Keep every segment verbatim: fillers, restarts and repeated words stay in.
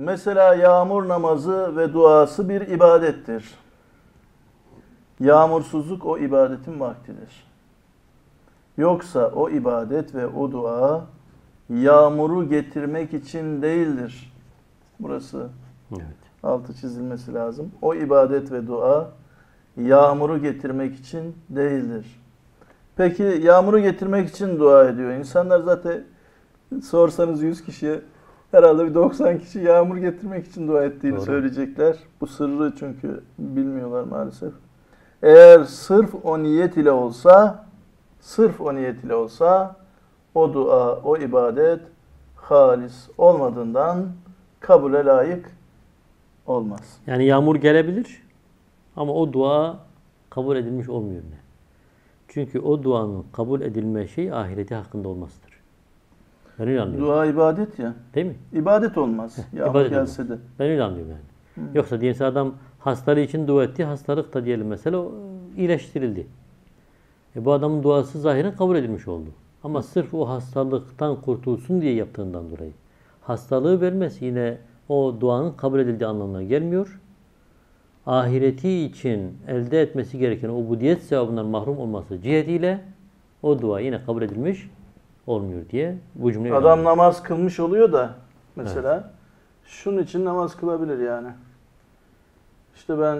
Mesela yağmur namazı ve duası bir ibadettir. Yağmursuzluk o ibadetin vaktidir. Yoksa o ibadet ve o dua yağmuru getirmek için değildir. Burası evet. altı çizilmesi lazım. O ibadet ve dua yağmuru getirmek için değildir. Peki yağmuru getirmek için dua ediyor. İnsanlar zaten sorsanız yüz kişiye herhalde bir doksan kişi yağmur getirmek için dua ettiğini Doğru. söyleyecekler. Bu sırrı çünkü bilmiyorlar maalesef. Eğer sırf o niyet ile olsa, sırf o niyet ile olsa o dua, o ibadet halis olmadığından kabule layık olmaz. Yani yağmur gelebilir ama o dua kabul edilmiş olmuyor. Ne? Çünkü o duanın kabul edilme şeyi ahireti hakkında olmasıdır. Ben öyle anlıyorum. Dua ibadet ya. Değil mi? İbadet olmaz. Yağmur ibadet gelse olmaz. de. Ben öyle anlıyorum yani. Hı. Yoksa diyelim adam hastalığı için dua etti. Hastalık da diyelim mesela o iyileştirildi. E bu adamın duası zahiren kabul edilmiş oldu. Ama sırf o hastalıktan kurtulsun diye yaptığından dolayı hastalığı vermesi yine o duanın kabul edildiği anlamına gelmiyor. Ahireti için elde etmesi gereken o ubudiyet sevabından mahrum olması cihetiyle o dua yine kabul edilmiş olmuyor diye bu cümleyi Adam öğrendim. namaz kılmış oluyor da mesela evet. şunun için namaz kılabilir yani. İşte ben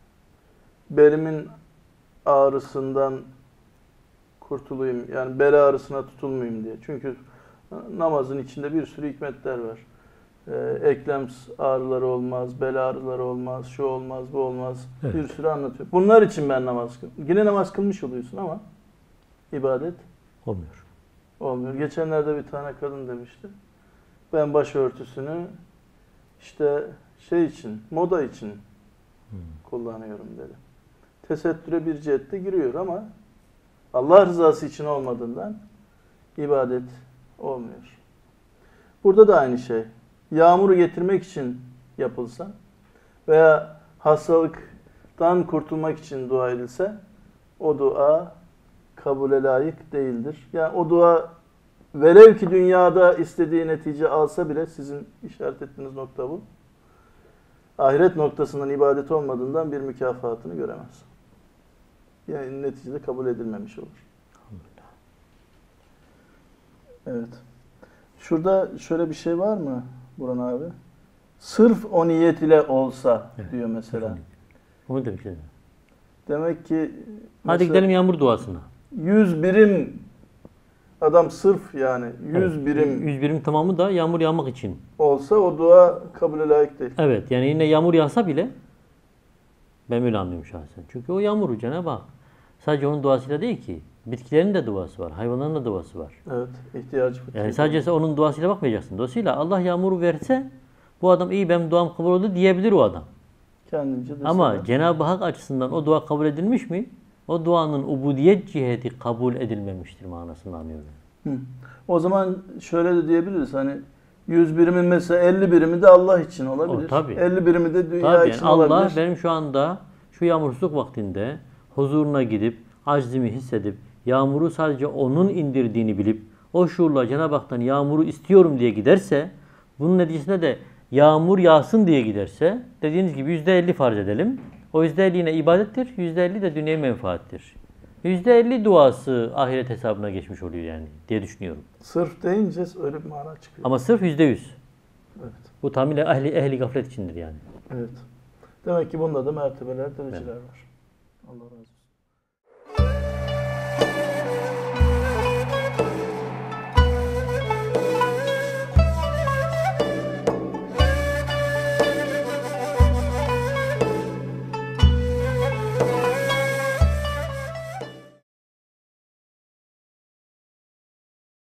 belimin ağrısından kurtulayım. Yani bel ağrısına tutulmayayım diye. Çünkü namazın içinde bir sürü hikmetler var. Ee, eklem ağrıları olmaz, bel ağrıları olmaz, şu olmaz, bu olmaz. Evet. Bir sürü anlatıyor. Bunlar için ben namaz kılıyorum. Yine namaz kılmış oluyorsun ama ibadet olmuyor. Olmuyor. Geçenlerde bir tane kadın demişti. Ben başörtüsünü işte şey için, moda için hmm. kullanıyorum dedi. Tesettüre bir cihette giriyor ama Allah rızası için olmadığından ibadet olmuyor. Burada da aynı şey. Yağmuru getirmek için yapılsa veya hastalıktan kurtulmak için dua edilse o dua kabule layık değildir. Yani o dua velev ki dünyada istediği netice alsa bile sizin işaret ettiğiniz nokta bu. Ahiret noktasından ibadet olmadığından bir mükafatını göremez. Yani neticede kabul edilmemiş olur. Evet. Şurada şöyle bir şey var mı Burhan abi? Sırf o niyet ile olsa evet. diyor mesela. Onu demek istedim. Demek ki hadi gidelim yağmur duasına. yüz birim adam sırf yani yüz evet. birim yüz birim tamamı da yağmur yağmak için olsa o dua kabule layık değil. Evet. Yani yine yağmur yağsa bile ben öyle anlıyorum şahsen. Çünkü o yağmur Cenab-ı Hak sadece onun duasıyla değil ki. Bitkilerin de duası var. Hayvanların da duası var. Evet. ihtiyacı var. Yani sadece onun duasıyla bakmayacaksın. Dolayısıyla Allah yağmuru verse bu adam iyi benim duam kabul oldu diyebilir o adam. Kendince de ama sana. Cenab-ı Hak açısından o dua kabul edilmiş mi? O duanın ubudiyet ciheti kabul edilmemiştir manasını anlıyorum. Hı. O zaman şöyle de diyebiliriz. Hani yüz birimin mesela elli birimi de Allah için olabilir. O, tabii. elli birimi de dünya tabii, için yani Allah olabilir. Allah benim şu anda şu yağmursuzluk vaktinde huzuruna gidip aczimi hissedip yağmuru sadece onun indirdiğini bilip o şuurla Cenab-ı Hak'tan yağmuru istiyorum diye giderse bunun neticesinde de yağmur yağsın diye giderse dediğiniz gibi yüzde elli farz edelim. O yüzde elli yine ibadettir. yüzde elli de dünyaya menfaattir. yüzde elli duası ahiret hesabına geçmiş oluyor yani diye düşünüyorum. Sırf deyince öyle bir mana çıkıyor. Ama sırf yüzde yüz. Evet. Bu tamamıyla ehli, ehli gaflet içindir yani. Evet. Demek ki bunda da mertebeler, dereceler evet. var. Allah razı olsun.